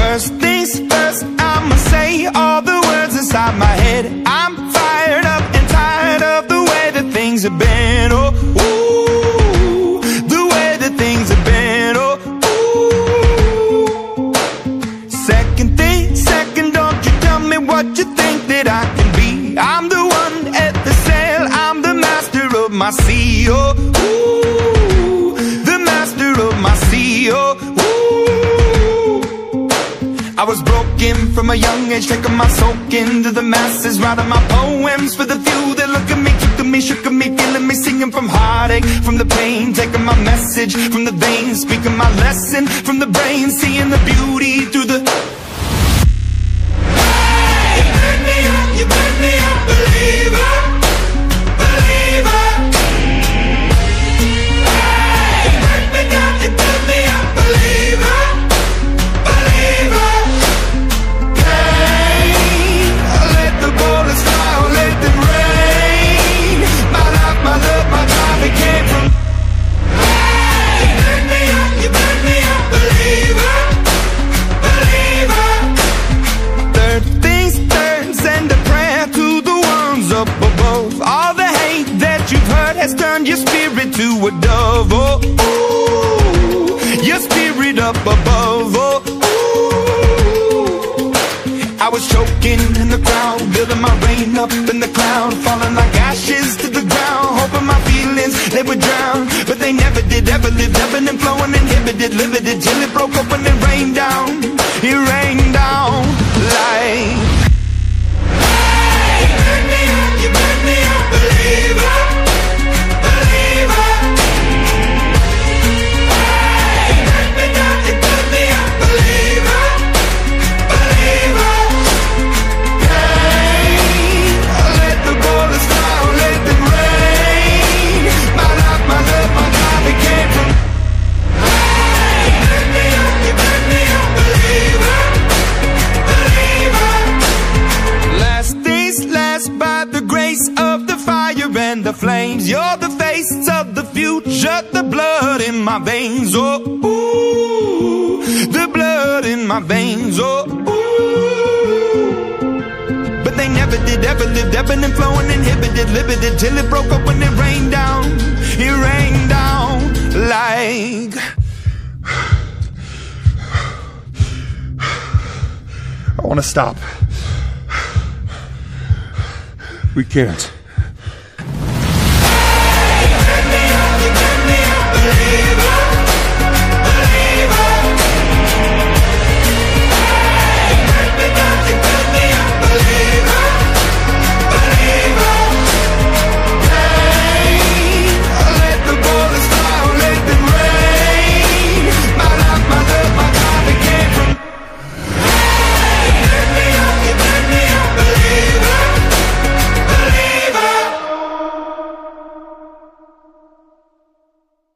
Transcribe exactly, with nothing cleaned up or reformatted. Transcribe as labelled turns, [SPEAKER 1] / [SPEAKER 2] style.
[SPEAKER 1] First things first, I'ma say all the words inside my head. I'm fired up and tired of the way that things have been. Oh, ooh, the way that things have been. Oh, ooh. Second thing, second, don't you tell me what you think that I can be. I'm the one at the sail, I'm the master of my sea. Oh, ooh, the master of my sea. Oh, I was broken from a young age, taking my soak into the masses, writing my poems for the few that look at me, took at me, shook at me, feeling me, singing from heartache, from the pain, taking my message from the veins, speaking my lesson from the brain, seeing the beauty through the... Hey, you burn me up, you burn me up, believer, believer. Hey, you burn me down, you burn me up, believer. Has turned your spirit to a dove. Oh, ooh, your spirit up above. Oh, ooh. I was choking in the crowd, building my rain up in the cloud, falling like ashes to the ground, hoping my feelings they would drown, but they never did. Ever lived, ebbing and flowing, inhibited, limited, till it broke up when it rained down. It rained down like... Hey, you burn me up, you burn me up, believer. And the flames, you're the face of the future, the blood in my veins. Oh, ooh, the blood in my veins. Oh, ooh. But they never did, ever lived, ebbing and flowing, inhibited, limited, till it broke up when it rained down. It rained down like...
[SPEAKER 2] I want to stop. We can't.